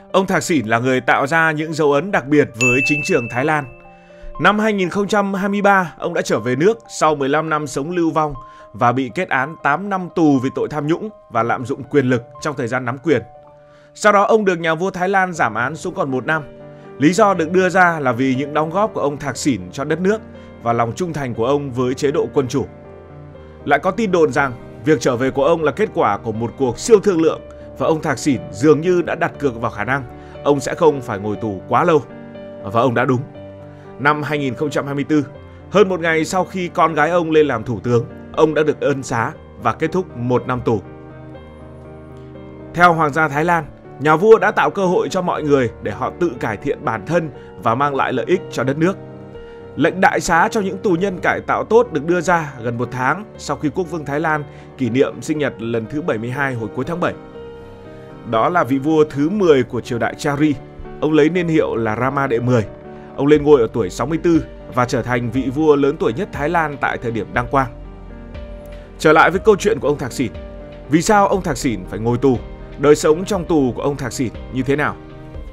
Ông Thaksin là người tạo ra những dấu ấn đặc biệt với chính trường Thái Lan. Năm 2023, ông đã trở về nước sau 15 năm sống lưu vong và bị kết án 8 năm tù vì tội tham nhũng và lạm dụng quyền lực trong thời gian nắm quyền. Sau đó ông được nhà vua Thái Lan giảm án xuống còn 1 năm. Lý do được đưa ra là vì những đóng góp của ông Thaksin cho đất nước và lòng trung thành của ông với chế độ quân chủ. Lại có tin đồn rằng việc trở về của ông là kết quả của một cuộc siêu thương lượng và ông Thaksin dường như đã đặt cược vào khả năng ông sẽ không phải ngồi tù quá lâu. Và ông đã đúng. Năm 2024, hơn một ngày sau khi con gái ông lên làm thủ tướng, ông đã được ân xá và kết thúc 1 năm tù. Theo Hoàng gia Thái Lan, nhà vua đã tạo cơ hội cho mọi người để họ tự cải thiện bản thân và mang lại lợi ích cho đất nước. Lệnh đại xá cho những tù nhân cải tạo tốt được đưa ra gần 1 tháng sau khi quốc vương Thái Lan kỷ niệm sinh nhật lần thứ 72 hồi cuối tháng 7. Đó là vị vua thứ 10 của triều đại Chari. Ông lấy niên hiệu là Rama đệ 10. Ông lên ngôi ở tuổi 64 và trở thành vị vua lớn tuổi nhất Thái Lan tại thời điểm đăng quang. Trở lại với câu chuyện của ông Thaksin. Vì sao ông Thaksin phải ngồi tù? Đời sống trong tù của ông Thaksin như thế nào?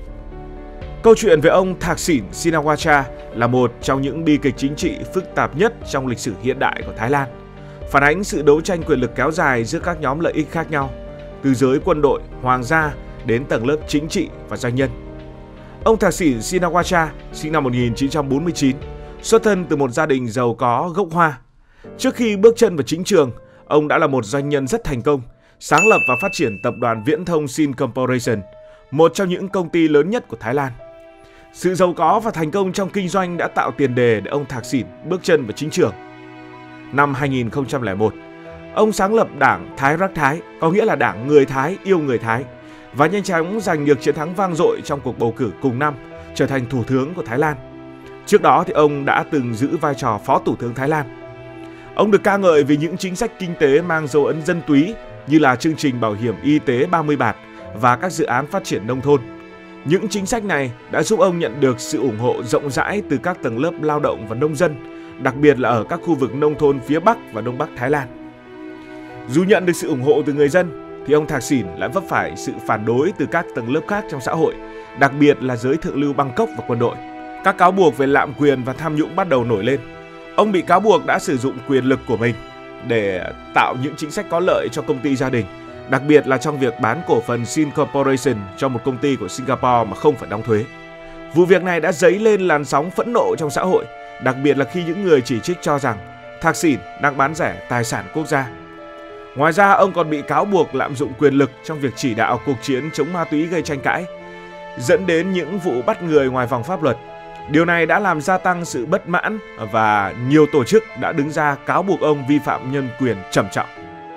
Câu chuyện về ông Thaksin Shinawatra là một trong những bi kịch chính trị phức tạp nhất trong lịch sử hiện đại của Thái Lan, phản ánh sự đấu tranh quyền lực kéo dài giữa các nhóm lợi ích khác nhau, từ giới quân đội, hoàng gia đến tầng lớp chính trị và doanh nhân. Ông Thaksin Shinawatra sinh năm 1949, xuất thân từ một gia đình giàu có gốc Hoa. Trước khi bước chân vào chính trường, ông đã là một doanh nhân rất thành công, sáng lập và phát triển tập đoàn viễn thông Shin Corporation, một trong những công ty lớn nhất của Thái Lan. Sự giàu có và thành công trong kinh doanh đã tạo tiền đề để ông Thaksin bước chân vào chính trường. Năm 2001, ông sáng lập đảng Thái Rắc Thái, có nghĩa là đảng người Thái yêu người Thái, và nhanh chóng giành được chiến thắng vang dội trong cuộc bầu cử cùng năm, trở thành thủ tướng của Thái Lan. Trước đó thì ông đã từng giữ vai trò phó thủ tướng Thái Lan. Ông được ca ngợi vì những chính sách kinh tế mang dấu ấn dân túy như là chương trình bảo hiểm y tế 30 bạt và các dự án phát triển nông thôn. Những chính sách này đã giúp ông nhận được sự ủng hộ rộng rãi từ các tầng lớp lao động và nông dân, đặc biệt là ở các khu vực nông thôn phía Bắc và Đông Bắc Thái Lan. Dù nhận được sự ủng hộ từ người dân, thì ông Thaksin lại vấp phải sự phản đối từ các tầng lớp khác trong xã hội, đặc biệt là giới thượng lưu Bangkok và quân đội. Các cáo buộc về lạm quyền và tham nhũng bắt đầu nổi lên. Ông bị cáo buộc đã sử dụng quyền lực của mình để tạo những chính sách có lợi cho công ty gia đình, đặc biệt là trong việc bán cổ phần Shin Corporation cho một công ty của Singapore mà không phải đóng thuế. Vụ việc này đã dấy lên làn sóng phẫn nộ trong xã hội, đặc biệt là khi những người chỉ trích cho rằng Thaksin đang bán rẻ tài sản quốc gia. Ngoài ra, ông còn bị cáo buộc lạm dụng quyền lực trong việc chỉ đạo cuộc chiến chống ma túy gây tranh cãi, dẫn đến những vụ bắt người ngoài vòng pháp luật. Điều này đã làm gia tăng sự bất mãn và nhiều tổ chức đã đứng ra cáo buộc ông vi phạm nhân quyền trầm trọng.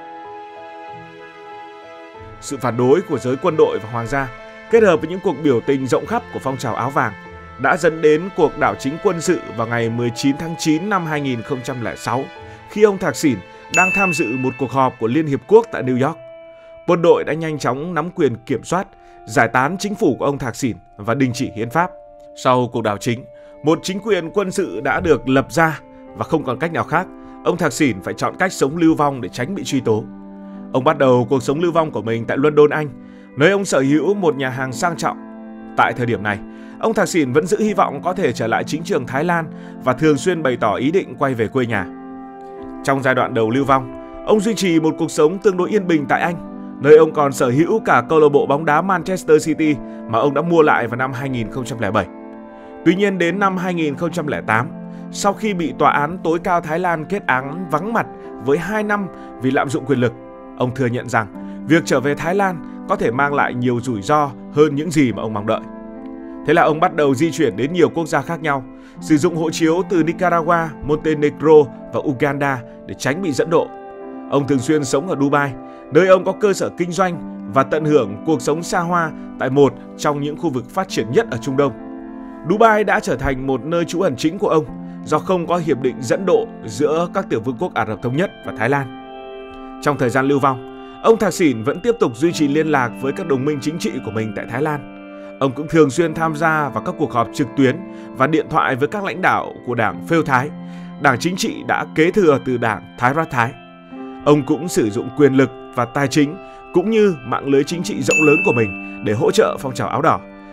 Sự phản đối của giới quân đội và hoàng gia kết hợp với những cuộc biểu tình rộng khắp của phong trào áo vàng đã dẫn đến cuộc đảo chính quân sự vào ngày 19 tháng 9 năm 2006 khi ông Thaksin đang tham dự một cuộc họp của Liên Hiệp Quốc tại New York. Quân đội đã nhanh chóng nắm quyền kiểm soát, giải tán chính phủ của ông Thaksin và đình chỉ hiến pháp. Sau cuộc đảo chính, một chính quyền quân sự đã được lập ra và không còn cách nào khác, ông Thaksin phải chọn cách sống lưu vong để tránh bị truy tố. Ông bắt đầu cuộc sống lưu vong của mình tại London, Anh, nơi ông sở hữu một nhà hàng sang trọng. Tại thời điểm này, ông Thaksin vẫn giữ hy vọng có thể trở lại chính trường Thái Lan và thường xuyên bày tỏ ý định quay về quê nhà. Trong giai đoạn đầu lưu vong, ông duy trì một cuộc sống tương đối yên bình tại Anh, nơi ông còn sở hữu cả câu lạc bộ bóng đá Manchester City mà ông đã mua lại vào năm 2007. Tuy nhiên đến năm 2008, sau khi bị tòa án tối cao Thái Lan kết án vắng mặt với 2 năm vì lạm dụng quyền lực, ông thừa nhận rằng việc trở về Thái Lan có thể mang lại nhiều rủi ro hơn những gì mà ông mong đợi. Thế là ông bắt đầu di chuyển đến nhiều quốc gia khác nhau, sử dụng hộ chiếu từ Nicaragua, Montenegro và Uganda để tránh bị dẫn độ. Ông thường xuyên sống ở Dubai, nơi ông có cơ sở kinh doanh và tận hưởng cuộc sống xa hoa tại một trong những khu vực phát triển nhất ở Trung Đông. Dubai đã trở thành một nơi trú ẩn chính của ông do không có hiệp định dẫn độ giữa các tiểu vương quốc Ả Rập Thống Nhất và Thái Lan. Trong thời gian lưu vong, ông Thaksin vẫn tiếp tục duy trì liên lạc với các đồng minh chính trị của mình tại Thái Lan. Ông cũng thường xuyên tham gia vào các cuộc họp trực tuyến và điện thoại với các lãnh đạo của đảng Phêu Thái, đảng chính trị đã kế thừa từ đảng Thái Rắc Thái. Ông cũng sử dụng quyền lực và tài chính cũng như mạng lưới chính trị rộng lớn của mình để hỗ trợ phong trào áo đỏ,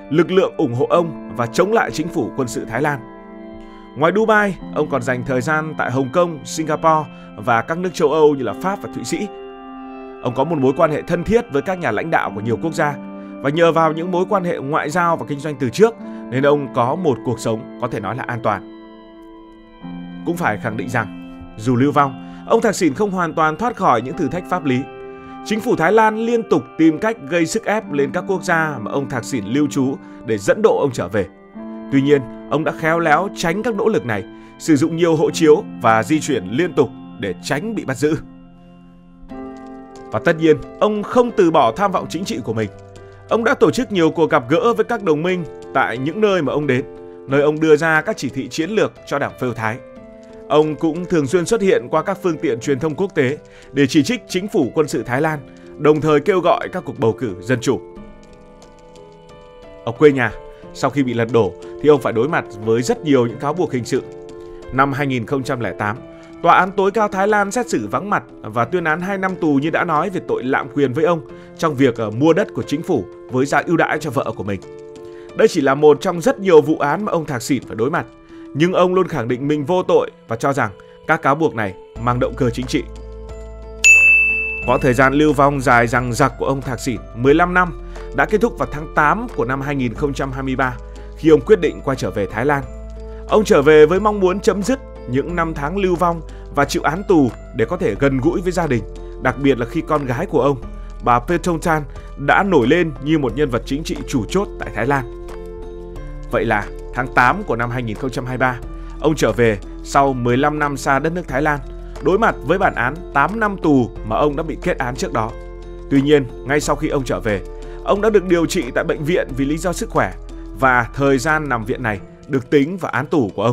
lực lượng ủng hộ ông và chống lại chính phủ quân sự Thái Lan. Ngoài Dubai, ông còn dành thời gian tại Hồng Kông, Singapore và các nước châu Âu như là Pháp và Thụy Sĩ. Ông có một mối quan hệ thân thiết với các nhà lãnh đạo của nhiều quốc gia, và nhờ vào những mối quan hệ ngoại giao và kinh doanh từ trước nên ông có một cuộc sống có thể nói là an toàn. Cũng phải khẳng định rằng, dù lưu vong, ông Thaksin không hoàn toàn thoát khỏi những thử thách pháp lý. Chính phủ Thái Lan liên tục tìm cách gây sức ép lên các quốc gia mà ông Thaksin lưu trú để dẫn độ ông trở về. Tuy nhiên, ông đã khéo léo tránh các nỗ lực này, sử dụng nhiều hộ chiếu và di chuyển liên tục để tránh bị bắt giữ. Và tất nhiên, ông không từ bỏ tham vọng chính trị của mình. Ông đã tổ chức nhiều cuộc gặp gỡ với các đồng minh tại những nơi mà ông đến, nơi ông đưa ra các chỉ thị chiến lược cho đảng Pheu Thái. Ông cũng thường xuyên xuất hiện qua các phương tiện truyền thông quốc tế để chỉ trích chính phủ quân sự Thái Lan, đồng thời kêu gọi các cuộc bầu cử dân chủ. Ở quê nhà, sau khi bị lật đổ thì ông phải đối mặt với rất nhiều những cáo buộc hình sự. Năm 2008, Tòa án tối cao Thái Lan xét xử vắng mặt và tuyên án 2 năm tù như đã nói về tội lạm quyền với ông trong việc mua đất của chính phủ với giá ưu đãi cho vợ của mình. Đây chỉ là một trong rất nhiều vụ án mà ông Thaksin phải đối mặt, nhưng ông luôn khẳng định mình vô tội và cho rằng các cáo buộc này mang động cơ chính trị. Quãng thời gian lưu vong dài dằng dặc của ông Thaksin 15 năm đã kết thúc vào tháng 8 của năm 2023 khi ông quyết định quay trở về Thái Lan. Ông trở về với mong muốn chấm dứt những năm tháng lưu vong và chịu án tù để có thể gần gũi với gia đình, đặc biệt là khi con gái của ông, bà Paetongtarn, đã nổi lên như một nhân vật chính trị chủ chốt tại Thái Lan. Vậy là tháng 8 của năm 2023, ông trở về sau 15 năm xa đất nước Thái Lan, đối mặt với bản án 8 năm tù mà ông đã bị kết án trước đó. Tuy nhiên, ngay sau khi ông trở về, ông đã được điều trị tại bệnh viện vì lý do sức khỏe, và thời gian nằm viện này được tính vào án tù của ông.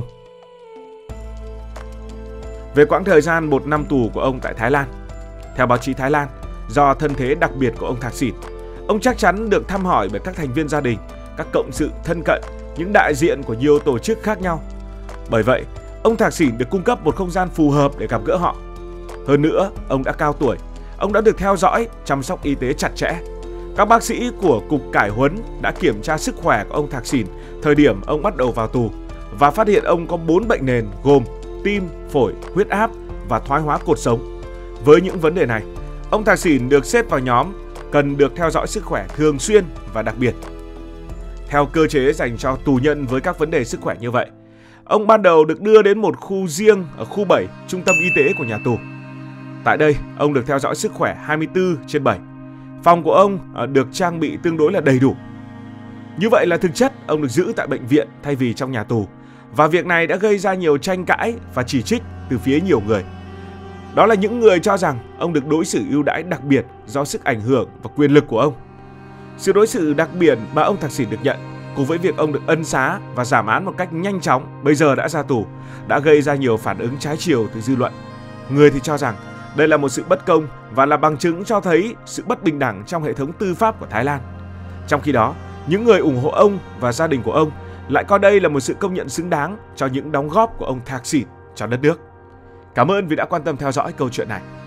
Về quãng thời gian 1 năm tù của ông tại Thái Lan, theo báo chí Thái Lan, do thân thế đặc biệt của ông Thaksin, ông chắc chắn được thăm hỏi bởi các thành viên gia đình, các cộng sự thân cận, những đại diện của nhiều tổ chức khác nhau. Bởi vậy, ông Thaksin được cung cấp một không gian phù hợp để gặp gỡ họ. Hơn nữa, ông đã cao tuổi, ông đã được theo dõi, chăm sóc y tế chặt chẽ. Các bác sĩ của Cục Cải huấn đã kiểm tra sức khỏe của ông Thaksin thời điểm ông bắt đầu vào tù và phát hiện ông có 4 bệnh nền gồm tim, phổi, huyết áp và thoái hóa cột sống. Với những vấn đề này, ông Thaksin được xếp vào nhóm cần được theo dõi sức khỏe thường xuyên và đặc biệt. Theo cơ chế dành cho tù nhân với các vấn đề sức khỏe như vậy, ông ban đầu được đưa đến một khu riêng ở khu 7, trung tâm y tế của nhà tù. Tại đây, ông được theo dõi sức khỏe 24/7. Phòng của ông được trang bị tương đối là đầy đủ. Như vậy là thực chất ông được giữ tại bệnh viện thay vì trong nhà tù, và việc này đã gây ra nhiều tranh cãi và chỉ trích từ phía nhiều người. Đó là những người cho rằng ông được đối xử ưu đãi đặc biệt do sức ảnh hưởng và quyền lực của ông. Sự đối xử đặc biệt mà ông Thaksin được nhận, cùng với việc ông được ân xá và giảm án một cách nhanh chóng, bây giờ đã ra tù, đã gây ra nhiều phản ứng trái chiều từ dư luận. Người thì cho rằng đây là một sự bất công và là bằng chứng cho thấy sự bất bình đẳng trong hệ thống tư pháp của Thái Lan. Trong khi đó, những người ủng hộ ông và gia đình của ông lại coi đây là một sự công nhận xứng đáng cho những đóng góp của ông Thaksin cho đất nước. Cảm ơn vì đã quan tâm theo dõi câu chuyện này.